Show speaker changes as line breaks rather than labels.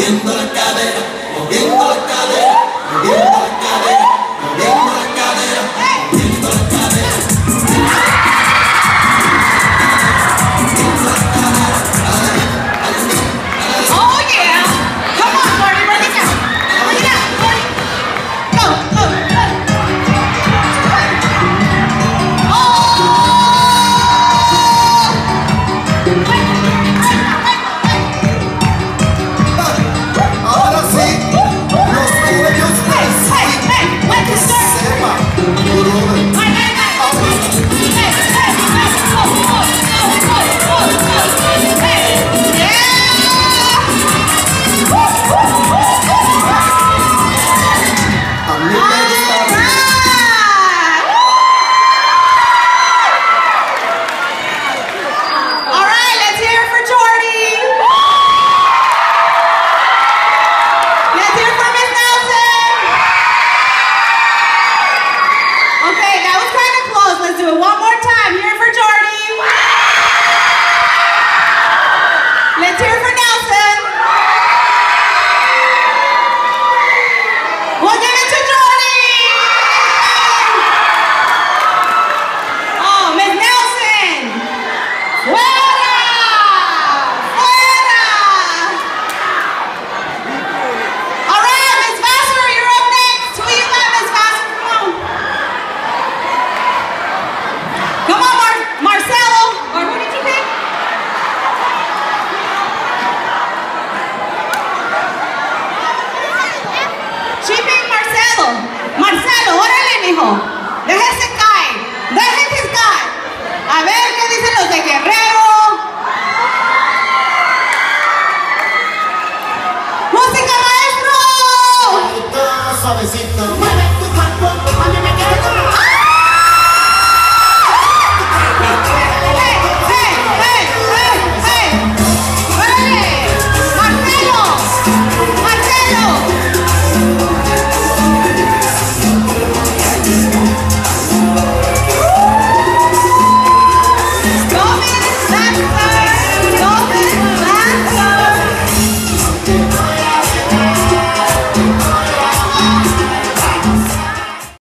moviendo la cadera, moviendo la cadera, moviendo la cadera, moviendo la cadera, moviendo la cadera.
Oh yeah! Come on, Marty, bring it down. Bring it down, Marty. Go, go, go.
Ahora sí, los medios sepa, Marcelo, órale, mijo. Déjese caer. Déjese caer. A ver qué dicen los de Guerrero. ¡Música, maestro! suavecito.